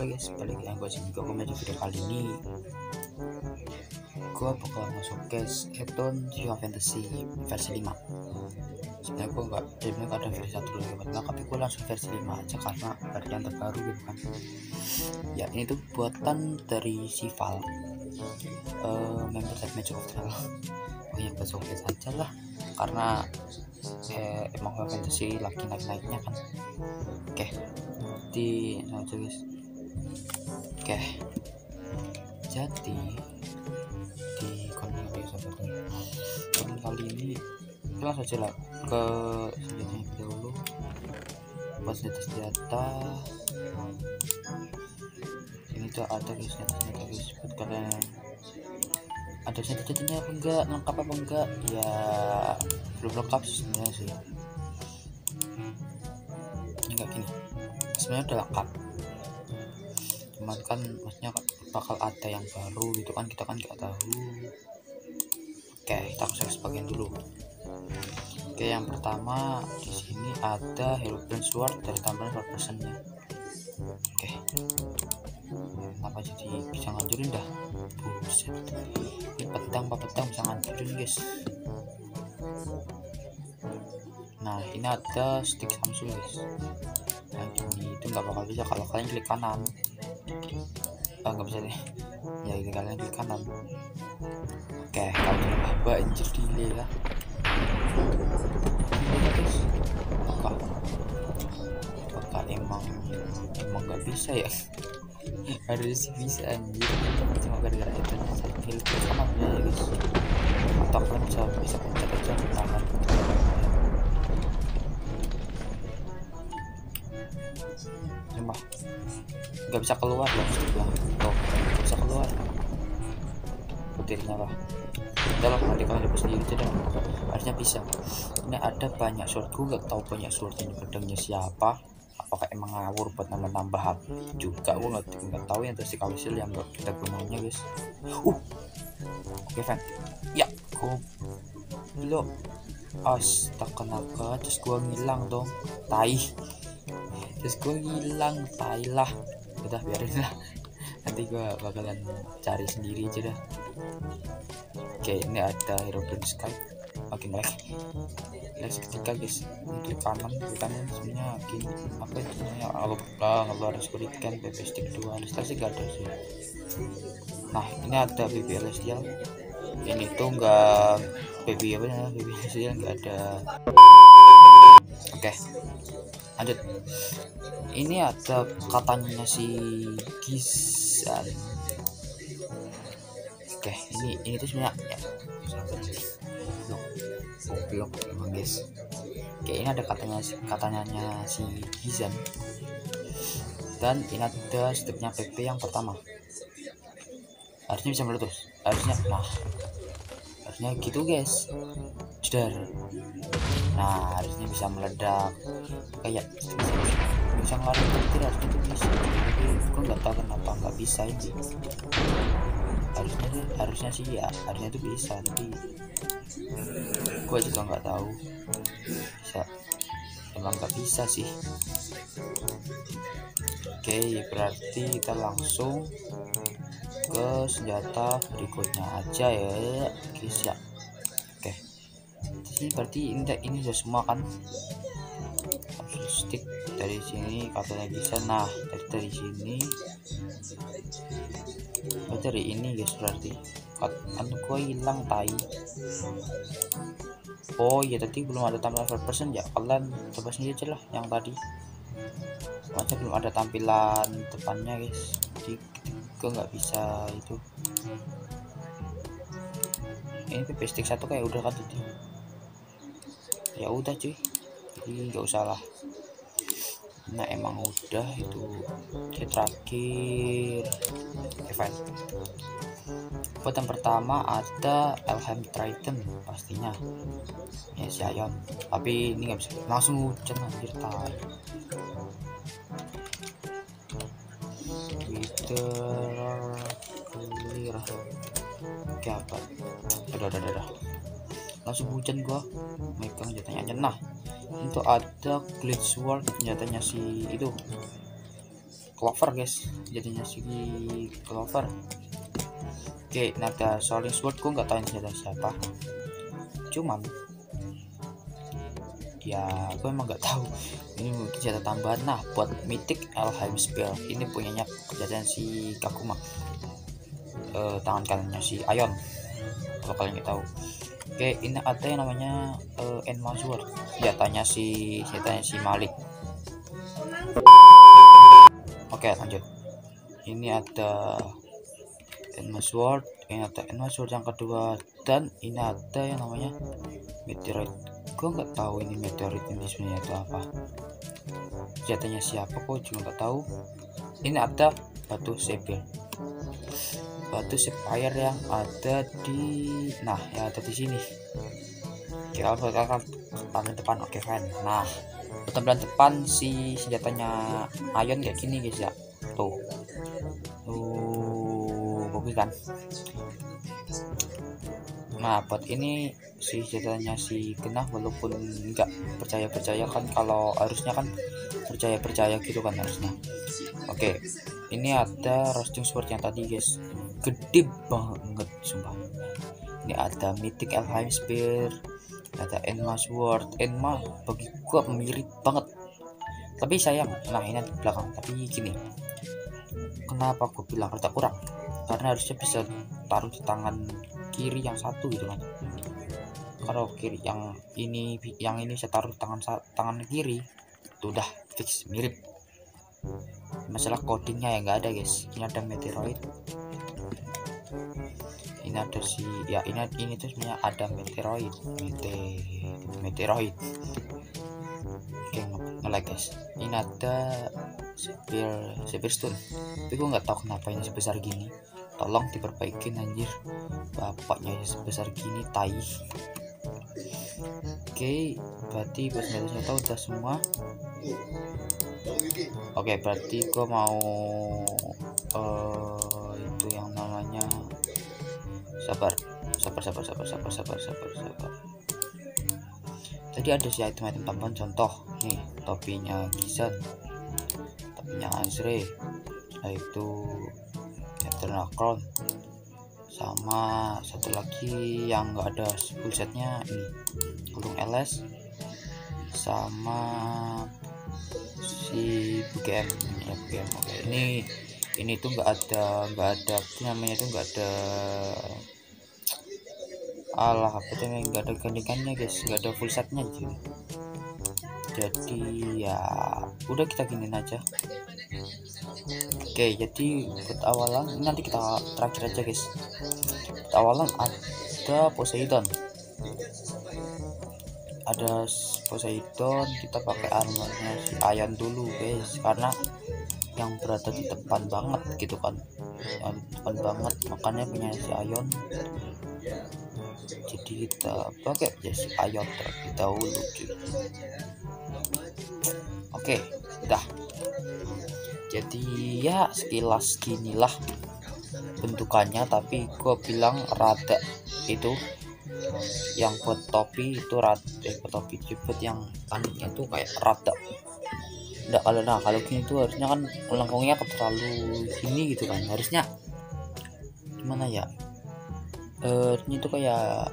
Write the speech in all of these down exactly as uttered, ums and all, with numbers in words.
Halo guys, balik lagi gue sini gue di video kali ini. Gue bakal nge-showcase Eton Final Fantasy versi lima. Sebenarnya gue nggak, sebenarnya nggak ada versi satu lagi, tapi gue langsung versi lima aja karena varian terbaru gitu kan. Ya ini tuh buatan dari Sival, uh, member set Magic of Travel. Pokoknya gue showcase aja lah, karena eh, emang Final Fantasy lagi naik-naiknya kan. Oke, di nah aja guys. Oke, jadi di konten konten kali ini kita langsung aja lah ke senjatanya dulu. Buat senjata-senjata ini tuh ada guys, senjata-senjata guys buat kalian. Ada senjata-senjatanya apa enggak, lengkap apa enggak ya, belum lengkap sebenarnya sih. Enggak gini, sebenarnya udah lengkap, cuman kan maksudnya bakal ada yang baru gitu kan, kita kan nggak tahu. Oke, kita cek sebagian dulu. Oke, yang pertama di sini ada Herobrine Sword dari tambahan empat persen nya. Oke, kenapa jadi bisa ngancurin dah? Buset, ini pedang apa pedang bisa ngancurin guys. Nah ini ada stick Samsung guys, yang ini itu nggak bakal bisa kalau kalian klik kanan. Ah nggak bisa deh ya, ini kalian klik kanan. Oke, kalau apa anjir delay lah, delay guys. Apakah apakah emang emang nggak bisa ya? Harus sih bisa anjir, cuma gara-gara itu saya klik kanan ya guys. Atau kalian bisa bisa pencet aja di tangan. Cuma nggak bisa keluar loh, setelah oh, nggak bisa keluar petirnya lah. Udah lah, nanti kalian dapat sendiri aja dah. Harusnya bisa. Ini ada banyak sword, gue nggak tahu banyak sword ini pedangnya siapa. Apakah emang ngawur buat nambah-nambah H P juga, gue nggak nggak tahu. Yang terus kalsil yang nggak kita gunanya guys. Uh oke fan ya, gue lo astaga naga, terus gue ngilang dong, tai. Terus gue ngilang, tai lah. Udah biarin lah, nanti gue bakalan cari sendiri aja dah. Oke, ini ada Herobrine Sky. Oke, lagi lagi ketika guys, klik kanan, klik kanan sebenarnya gini, apa itu namanya, alublah ngeluar spirit can B B stick dua, listasi gak ada sih. Nah ini ada B B Celestial, ini tuh enggak baby apa ya, baby Celestial enggak ada. Oke, lanjut. Ini ada katanya si Gizan. Oke, ini ini tuh sebenarnya ya, goblok emang guys. Oke, ini ada katanya katanya si Gizan, dan ini ada stepnya P P yang pertama. Harusnya bisa meletus, harusnya. Nah harusnya gitu guys, jedar. Nah harusnya bisa meledak kayak bisa ngeluarin petir, harusnya itu bisa. Tapi gue nggak tahu kenapa nggak bisa ini. Harusnya harusnya sih ya, harusnya itu bisa, tapi gue juga nggak tahu bisa, emang nggak bisa sih. Oke, berarti kita langsung ke senjata berikutnya aja ya guys ya. Oke, jadi berarti ini ini sudah semua kan. Stick dari sini katanya bisa. Nah dari dari sini, oh, dari ini guys, berarti kan gue hilang tai. Oh iya, tadi belum ada tampilan empat persen ya, kalian coba sendiri aja lah yang tadi. Macam belum ada tampilan depannya guys, jadi gue nggak bisa itu. Ini P P stick satu kayak udah kan tadi. Ya udah cuy, jadi nggak usah lah. Nah emang udah itu kayak terakhir. Oke fine. Buat yang pertama ada Elheim Triton pastinya ya, si Ion. Tapi ini nggak bisa langsung hujan anjir tai. Twitter clear. Oke apa? Udah udah udah. Langsung hujan gua. Megang jatanya aja. Nah itu ada Glitch Sword, senjatanya si itu Clover guys, jadinya si Clover. Oke, ini ada Soling Sword, gue nggak tahu ini senjata siapa, cuman ya gue emang nggak tahu ini mungkin senjata tambahan. Nah, buat Mythic Elheim Spear ini punyanya kejadian si Kakuma, eh, tangan kanannya si Ion kalau kalian nggak tahu. Oke, ini ada yang namanya uh, Enma Sword, senjatanya si senjatanya si Malik. Oke, lanjut. Ini ada Enma Sword, ini ada Enma Sword yang kedua, dan ini ada yang namanya Meteorite. Gue nggak tahu ini Meteorite ini sebenarnya itu apa, senjatanya siapa kok juga nggak tahu. Ini ada batu Sapphire, batu Sapphire yang ada di nah yang ada di sini. Oke, kalau kan tampilan depan, oke fine. Nah, tampilan depan si senjatanya Ion kayak gini guys ya, tuh tuh bagus kan. Nah, buat ini si senjatanya si Genah, walaupun nggak percaya percaya kan, kalau harusnya kan percaya percaya gitu kan harusnya. Oke, ini ada Roasting Sword yang tadi guys, gede banget sumpah. Ini ada Mythic Elheim Spear, ada Enma Sword. Enma bagi gua mirip banget, tapi sayang, nah ini di belakang. Tapi gini, kenapa gue bilang rada kurang, karena harusnya bisa taruh di tangan kiri yang satu gitu kan. Kalau kiri yang ini yang ini saya taruh tangan tangan kiri itu udah fix mirip. Masalah codingnya ya nggak ada guys. Ini ada Meteoroid, ini ada si ya ini ini tuh sebenarnya ada Meteoroid Mete Meteoroid. Oke, nge-like guys. Ini ada Spear Spear Stone, tapi gue nggak tahu kenapa ini sebesar gini. Tolong diperbaikin anjir, bapaknya sebesar gini, tai. Oke, berarti buat senjata udah semua. Oke, berarti gue mau uh, itu yang namanya sabar sabar sabar sabar sabar sabar sabar sabar. Tadi ada si item-item tambahan, contoh nih topinya Gizan, topinya Azre, yaitu Eternal Crown, sama satu lagi yang enggak ada full setnya ini Kulung L S, sama si B G M ya, B G M. Oke, ini ini tuh enggak ada enggak ada namanya tuh enggak ada alah apa tuh enggak ada gandengannya guys, enggak ada full setnya gitu. Jadi ya udah kita giniin aja. Oke, jadi buat awalan ini nanti kita terakhir aja guys. Buat awalan ada Poseidon, ada Poseidon, kita pakai armornya si Ion dulu guys, karena yang berada di depan banget gitu kan, yang di depan banget, makanya punya si Ion. Jadi kita pakai ya si Ion terlebih dahulu gitu. Oke, udah. Jadi ya sekilas ginilah bentukannya, tapi gue bilang rada itu yang buat topi itu rada eh, buat topi buat yang tanduknya tuh kayak rada enggak. Kalau nah kalau gini tuh harusnya kan melengkungnya terlalu gini gitu kan, harusnya gimana ya, eh ini tuh kayak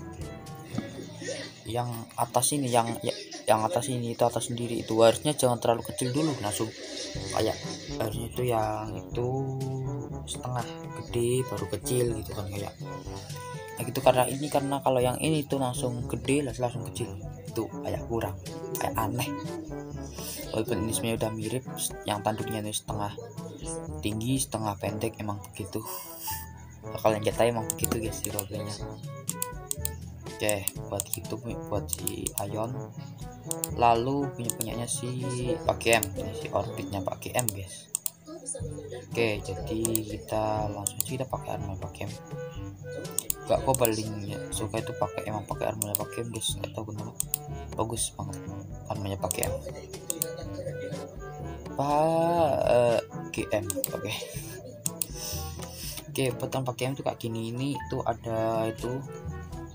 yang atas ini yang ya, yang atas ini itu atas sendiri itu harusnya jangan terlalu kecil dulu, langsung kayak harusnya itu yang itu setengah gede baru kecil gitu kan, kayak ya gitu. Karena ini karena kalau yang ini tuh langsung gede langsung kecil itu kayak kurang, kayak aneh. Walaupun ini sebenarnya udah mirip, yang tanduknya itu setengah tinggi setengah pendek, emang begitu. Kalian kata emang begitu guys si rollnya. Oke, buat gitu buat si Ion. Lalu punya punyanya si Pak G M, ini si orbitnya Pak G M guys. Oke, jadi kita langsung aja kita pakai armor Pak G M. Gak kok palingnya suka itu pakai emang pakai armor Pak G M guys, nggak tahu kenapa, bagus banget armornya Pak G M. Pak uh, G M, oke. Okay. Oke, petang Pak G M tuh kayak gini. Ini tuh ada itu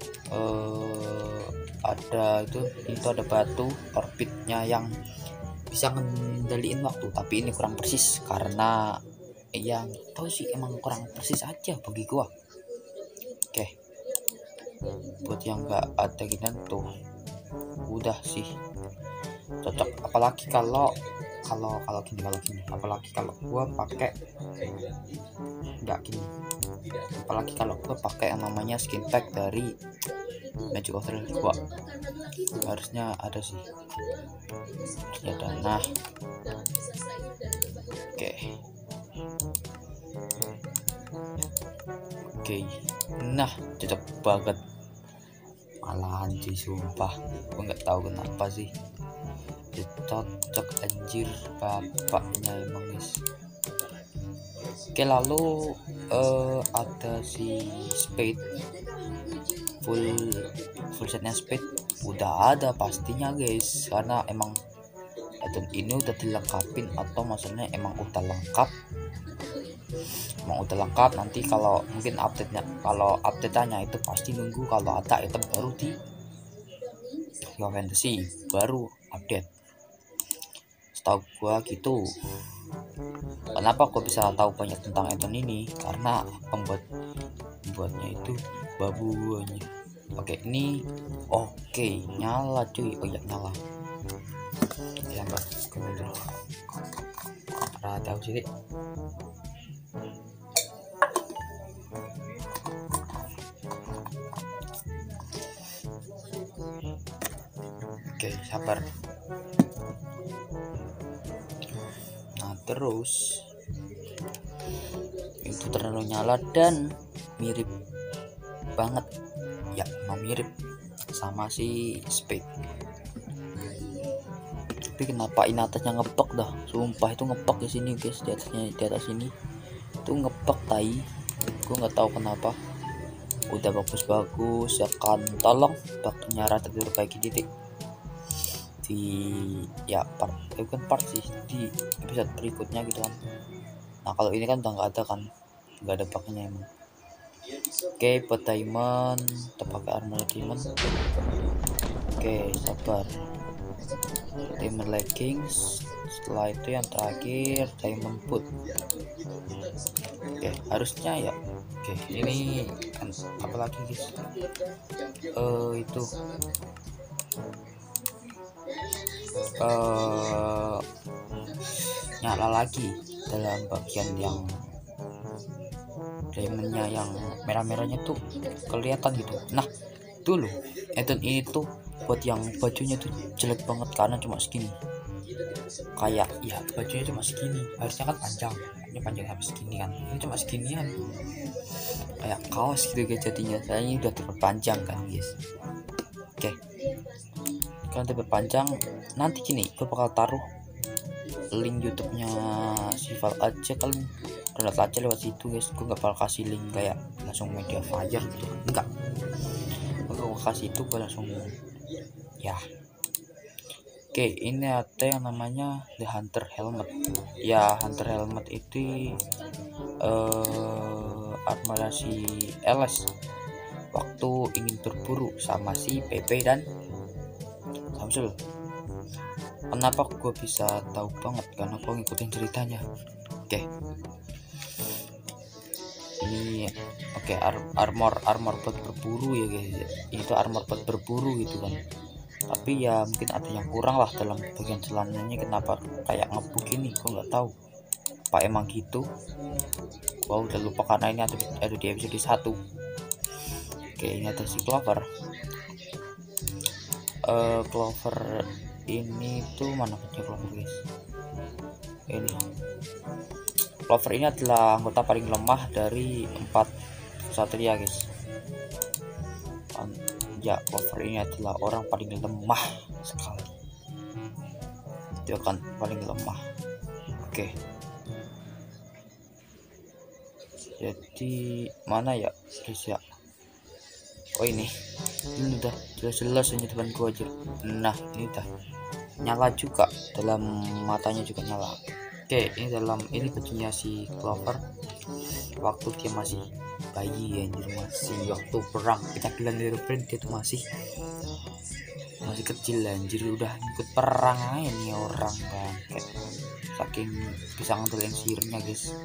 uh, ada itu itu ada batu orbitnya yang bisa ngendaliin waktu, tapi ini kurang persis karena yang tahu sih emang kurang persis aja bagi gua. Oke, buat yang nggak ada gini tuh udah sih cocok, apalagi kalau kalau kalau gini kalau gini apalagi kalau gua pakai nggak gini apalagi kalau gua pakai yang namanya skin pack dari Magic of Thrill gua, harusnya ada sih, harusnya ada. Nah oke oke nah cocok banget malahan sih, sumpah gua nggak tahu kenapa sih cocok anjir bapaknya emang guys. Oke, lalu uh, ada si Spade, full full setnya Spade udah ada pastinya guys, karena emang addon ini udah dilengkapin, atau maksudnya emang udah lengkap emang udah lengkap. Nanti kalau mungkin update-nya, kalau update-nya itu pasti nunggu kalau ada item baru di Hero Fantasy baru update, setahu gua gitu. Kenapa gua bisa tahu banyak tentang item ini, karena pembuat pembuatnya itu babunya. Oke, ini oke nyala cuy. Oh ya nyala ya mbak, kemudian pernah tahu sih. Oke sabar. Nah terus itu terlalu nyala dan mirip banget ya, mau mirip sama si Spade. Tapi kenapa ini atasnya ngepek dah, sumpah itu ngepek di sini guys, di atasnya, di atas ini itu ngepek tai, gue nggak tahu kenapa. Udah bagus-bagus ya kan, tolong baknya rata diperbaiki titik di ya part, eh, bukan part sih, di episode berikutnya gitu kan. Nah kalau ini kan udah nggak ada kan, nggak ada baknya emang. Oke, buat diamond kita pakai armor diamond. Oke sabar, diamond leggings, setelah itu yang terakhir diamond boot. Oke harusnya ya. Oke ini kan apa lagi guys, uh, itu uh, nyala lagi dalam bagian yang diamondnya yang merah-merahnya tuh kelihatan gitu. Nah dulu addon ini tuh buat yang bajunya tuh jelek banget karena cuma segini, kayak ya bajunya cuma segini, harusnya kan panjang, ini panjang sampai segini kan, ini cuma seginian kayak kaos gitu guys jadinya. Saya ini udah diperpanjang kan guys. Oke kalau diperpanjang nanti gini, gue bakal taruh link YouTube-nya si Val aja, kalian download aja lewat situ guys. Gue gak bakal kasih link kayak langsung media fire gitu, enggak, gue kasih itu gue langsung ya. Oke ini ada yang namanya The Hunter Helmet ya. Hunter Helmet itu uh, armor si L S waktu ingin berburu sama si P P dan Samsul. Kenapa gue bisa tahu banget, karena gue ngikutin ceritanya. Oke ini oke okay, ar armor armor buat berburu ya guys, ini tuh armor buat berburu gitu kan. Tapi ya mungkin ada yang kurang lah dalam bagian celananya, kenapa kayak ngebug ini gue nggak tahu apa emang gitu. Gua udah lupa karena ini ada, ada di episode satu. Oke ini ada si Clover. Uh, Clover ini tuh mana punya Clover guys, ini Clover ini adalah anggota paling lemah dari empat satria guys. Ya Clover ini adalah orang paling lemah sekali, dia kan paling lemah. Oke jadi mana ya guys ya, oh ini ini udah jelas-jelas ini teman gua aja. Nah ini udah nyala juga, dalam matanya juga nyala. Oke ini dalam ini bajunya si Clover waktu dia masih bayi anjir, masih waktu perang penyakilan Herobrine dia tuh masih masih kecil anjir, udah ikut perang aja nih orang kan, kayak saking bisa ngandelin sihirnya guys.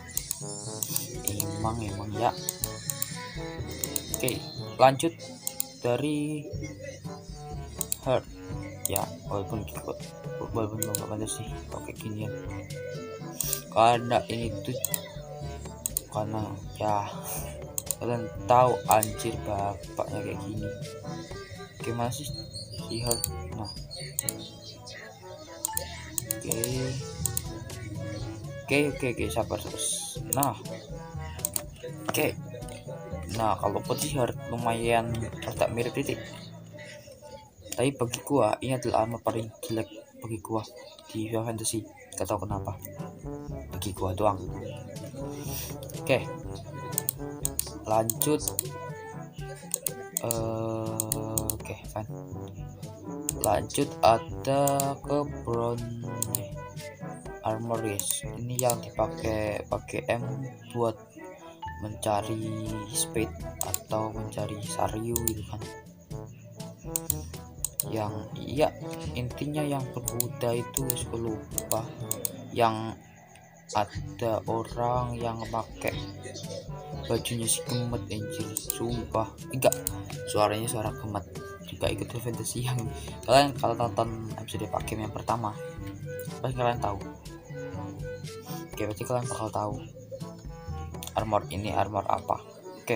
Emang emang ya. Oke, lanjut dari Heart ya, walaupun walaupun nggak ada sih oke gini ya, karena ini tuh karena ya kalian tahu anjir bapaknya kayak gini. Gimana sih si Heart? Nah oke oke oke oke sabar terus. Nah oke nah kalau putih Heart lumayan agak mirip titik, tapi bagi gua ini adalah armor paling jelek bagi gua di Final Fantasy, gak tau kenapa, bagi gua doang. Oke lanjut uh, oke okay, fine. Lanjut ada ke Brown armor guys, ini yang dipakai pakai M buat mencari speed atau mencari Saryu gitu kan, yang iya intinya yang berkuda itu guys, lupa yang ada orang yang pakai bajunya si Gemet anjir, sumpah enggak, suaranya suara Gemet juga ikut Fantasy yang kalian kalau tonton episode pakai yang pertama pasti kalian tahu. Oke berarti kalian bakal tahu armor ini armor apa. Oke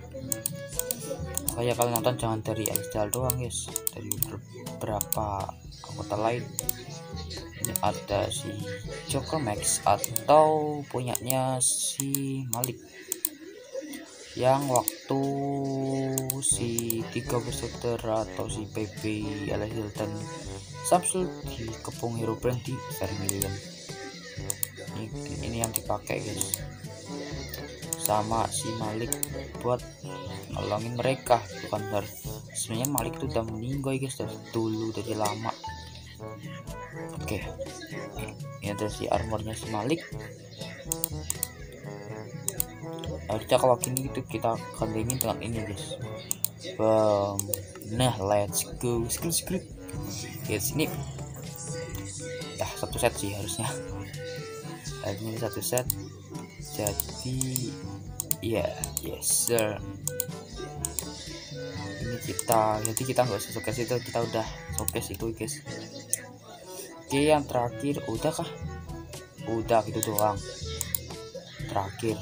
kayak kalian nonton jangan dari Excel doang guys, dari beberapa anggota lain. Ini ada si Joker Max atau punyanya si Malik, yang waktu si tiga bersaudara atau si P B alias Hilton Samsul dikepung Herobrine di Vermilion. Ini, ini yang dipakai guys sama si Malik buat nolongin mereka, bukan Heart. Sebenarnya Malik tuh udah meninggal guys dari dulu, dari lama. Oke ini ada si armornya si Malik. Harusnya kalau gini gitu kita kandengin dengan ini guys. Bam. Nah let's go script script guys, ini ya satu set sih harusnya, ini satu set jadi ya yeah, yes sir. Ini kita jadi kita nggak usah showcase itu, kita udah showcase itu guys. Oke yang terakhir udah kah, udah gitu doang terakhir.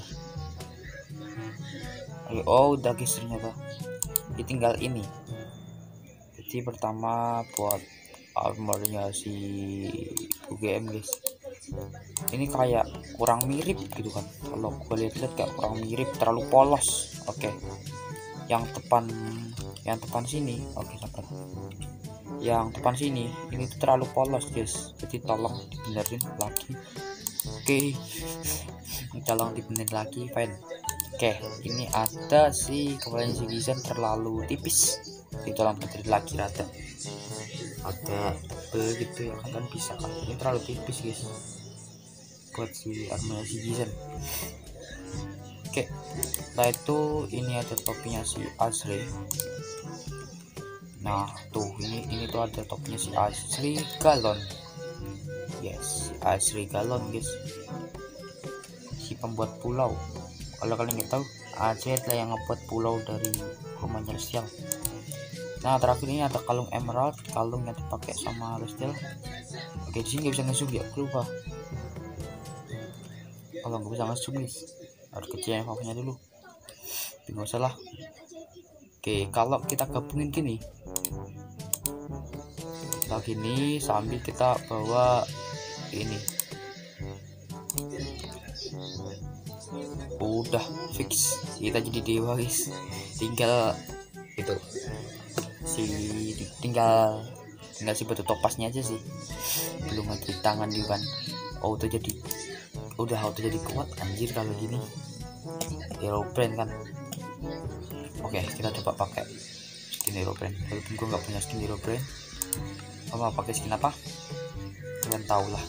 Oh udah guys ternyata ditinggal ini. Jadi pertama buat armornya si U G M guys, ini kayak kurang mirip gitu kan, kalau gue lihat-lihat kayak kurang mirip, terlalu polos. Oke yang depan yang depan sini oke sabar, yang depan sini ini tuh terlalu polos guys, jadi tolong dibenerin lagi. Oke tolong dibenerin lagi fine. Oke ini ada si kepalanya si Gizan terlalu tipis, jadi tolong benerin lagi rada agak begitu ya kan, kan bisa kan, ini terlalu tipis guys buat si armor si Gizan. Oke setelah itu ini ada topinya si Asri. Nah tuh ini ini tuh ada topinya si Asri Galon, yes si Asri Galon guys, si pembuat pulau. Kalau kalian nggak tahu Asri adalah yang ngebuat pulau dari rumahnya Lestial. Nah terakhir ini ada kalung emerald, kalung yang dipakai sama Lestial. Oke di sini nggak bisa ngezoom ya, lupa kalau nggak bisa ngezoom guys, harus kecilin fokusnya dulu, bingung salah. Oke kalau kita gabungin gini kita gini sambil kita bawa ini, udah fix kita jadi dewa guys. Tinggal itu si tinggal tinggal si batu topasnya aja sih, belum ada tangan juga kan. Oh udah jadi udah auto jadi kuat anjir kalau gini Herobrine kan. Oke kita coba pakai skin Herobrine, walaupun gue nggak punya skin Herobrine. Mau pakai skin apa kalian tahu lah,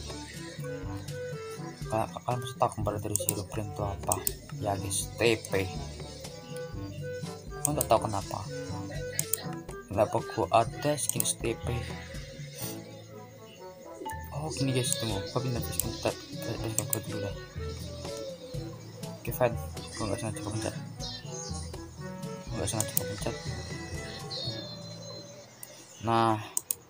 kalian pasti tahu kembar dari Herobrine itu apa ya guys, T P Gua nggak tahu kenapa kenapa gua ada skin S T P. Oh gini guys, tunggu gua pindah ke skin tab ke ke dulu deh. Oke fine, gua nggak sengaja pencet nggak sengaja pencet nah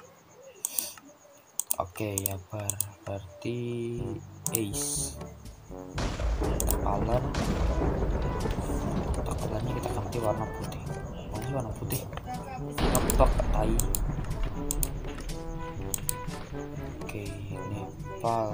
oke okay, ya ber berarti ace color colornya kita ganti warna putih. Mana sih warna putih? Ngeplok tai. Oke, Nepal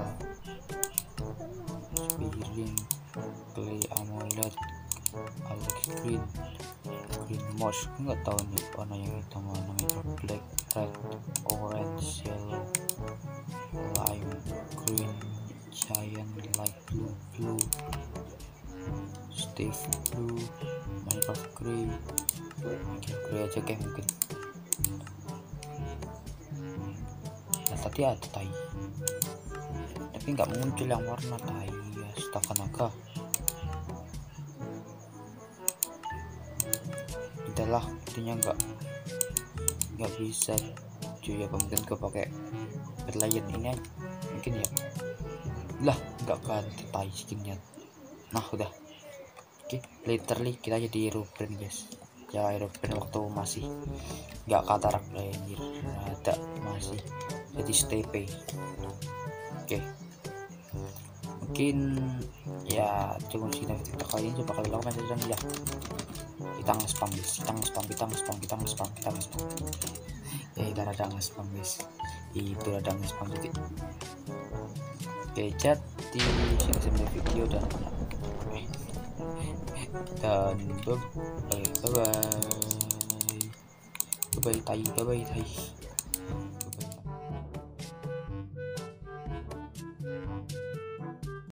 Spiring Clay AMOLED Alex Green Green Moss. Nggak tahu nih warna yang hitam mana itu. Black, red, orange, yellow, lime green, giant, light blue, blue, Steve blue, Minecraft grey. Minecraft grey aja kayak mungkin. Nah tadi ada tai tapi nggak muncul yang warna tai. Astaga naga. Udahlah intinya nggak nggak bisa cuy ya, mungkin gue pakai berlian ini aja. Mungkin ya lah nggak ganti tai skinnya. Nah udah oke, literally kita jadi Ruben guys ya. Ruben waktu masih nggak katarak anjir, ada masih jadi S T P. Oke mungkin ya cukup sekian video kali ini. Coba kalian lakukan dan ya kita nge-spam guys, kita nge-spam kita nge-spam kita nge-spam kita nge-spam ya kita ada nge-spam guys, itu ada nge-spam juga. Oke chat di sini sampai video dan dan bye bye bye bye tai bye bye tai.